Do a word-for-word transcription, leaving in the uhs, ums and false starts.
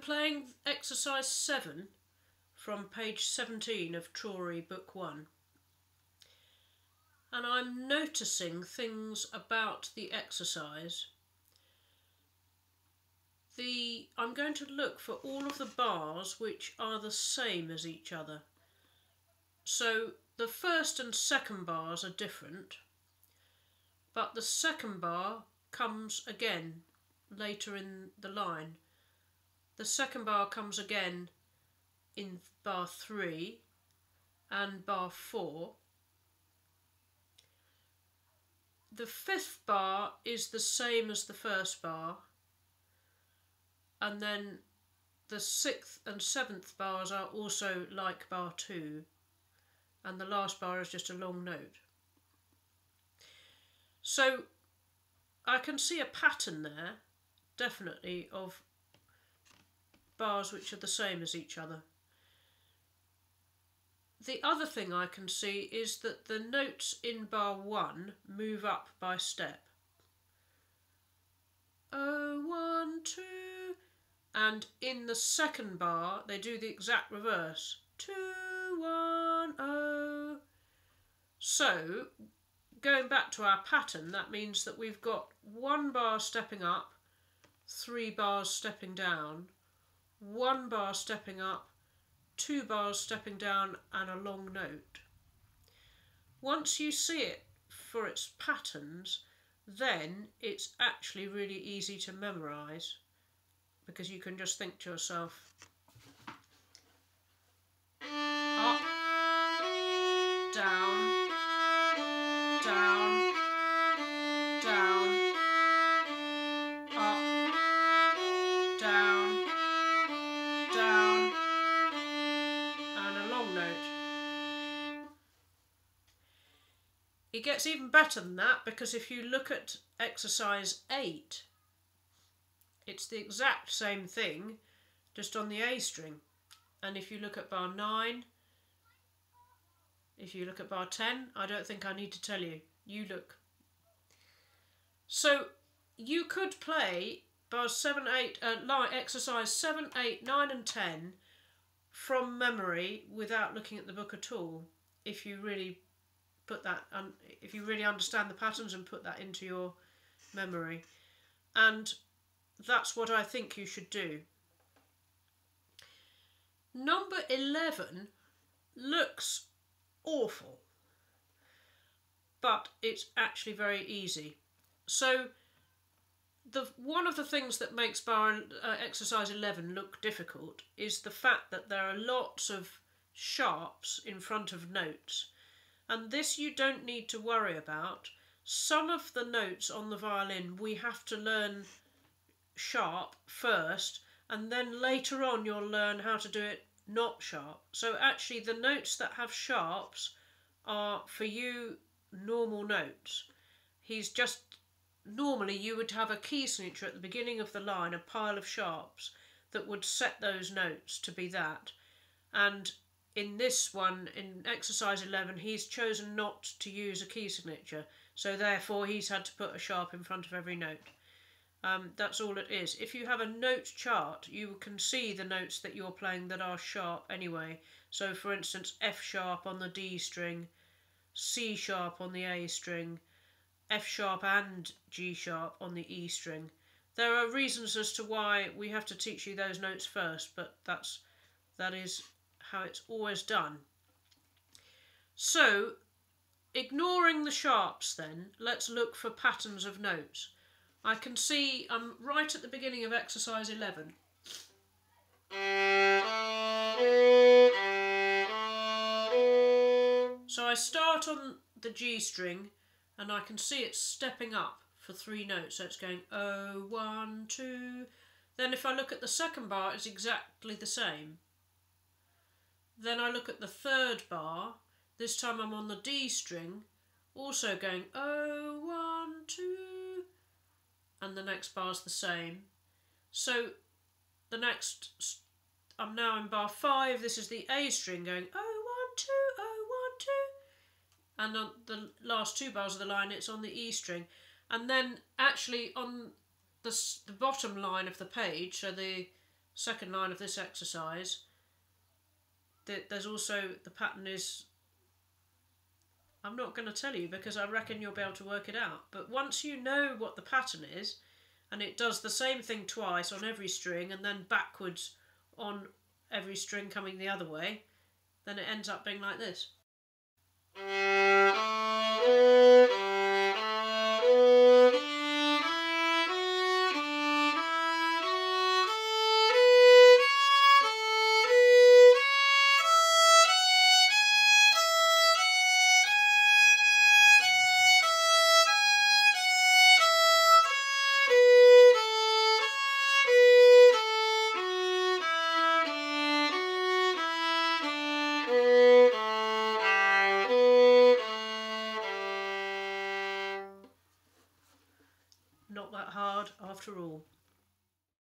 playing exercise seven from page seventeen of Trory, book one. And I'm noticing things about the exercise. The, I'm going to look for all of the bars which are the same as each other. So the first and second bars are different, but the second bar comes again later in the line. The second bar comes again in bar three and bar four. The fifth bar is the same as the first bar, and then the sixth and seventh bars are also like bar two, and the last bar is just a long note. So I can see a pattern there, definitely, of bars which are the same as each other. The other thing I can see is that the notes in bar one move up by step. Oh, one, two, and in the second bar they do the exact reverse. Two, one, oh. So, going back to our pattern, that means that we've got one bar stepping up, three bars stepping down, one bar stepping up, two bars stepping down, and a long note. Once you see it for its patterns, then it's actually really easy to memorise, because you can just think to yourself, up, down, down, down, up, down, down, and a long note. It gets even better than that, because if you look at exercise eight, it's the exact same thing, just on the A string. And if you look at bar nine, if you look at bar ten, I don't think I need to tell you. You look. So you could play bars seven, eight, uh, line, exercise seven, eight, nine and ten from memory without looking at the book at all, if you really put that, um, if you really understand the patterns and put that into your memory. And that's what I think you should do. Number eleven looks awful, but it's actually very easy. So the one of the things that makes bar uh, exercise eleven look difficult is the fact that there are lots of sharps in front of notes, and this you don't need to worry about. Some of the notes on the violin we have to learn sharp first, and then later on you'll learn how to do it not sharp. So actually the notes that have sharps are for you normal notes. He's just, normally you would have a key signature at the beginning of the line, a pile of sharps that would set those notes to be that. And in this one, in exercise eleven, he's chosen not to use a key signature, so therefore he's had to put a sharp in front of every note. Um, that's all it is. If you have a note chart, you can see the notes that you're playing that are sharp anyway. So for instance, F sharp on the D string, C sharp on the A string, F sharp and G sharp on the E string. There are reasons as to why we have to teach you those notes first, but that's that is how it's always done. So, ignoring the sharps then, let's look for patterns of notes. I can see I'm right at the beginning of exercise eleven. So I start on the G string and I can see it's stepping up for three notes. So it's going oh, one, two. Then if I look at the second bar, it's exactly the same. Then I look at the third bar. This time I'm on the D string, also going oh, one, two. And the next bar's the same. So the next, I'm now in bar five, this is the A string going oh, one, two, oh, one, two. And on the last two bars of the line, it's on the E string. And then actually on the, the bottom line of the page, so the second line of this exercise, there's also, the pattern is, I'm not going to tell you because I reckon you'll be able to work it out, but once you know what the pattern is, and it does the same thing twice on every string and then backwards on every string coming the other way, then it ends up being like this. Not that hard after all.